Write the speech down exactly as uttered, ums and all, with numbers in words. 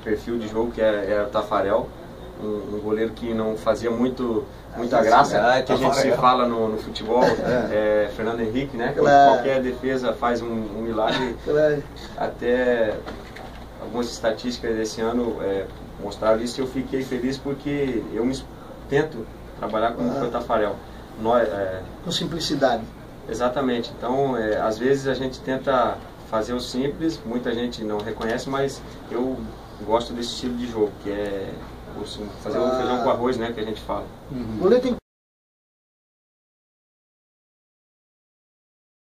perfil de jogo, que era o Tafarel, um, um goleiro que não fazia muito, muita graça, é, que a gente se fala no, no futebol, é. É, Fernando Henrique, né? Claro. Qualquer defesa faz um, um milagre, Claro. Até algumas estatísticas desse ano é, mostraram isso e eu fiquei feliz porque eu me tento trabalhar como foi o Tafarel. Nós, é, com simplicidade. Exatamente, então é, às vezes a gente tenta fazer o simples, muita gente não reconhece, mas eu gosto desse estilo de jogo, que é o, fazer ah. o feijão com arroz, né, que a gente fala. Uhum. O goleiro tem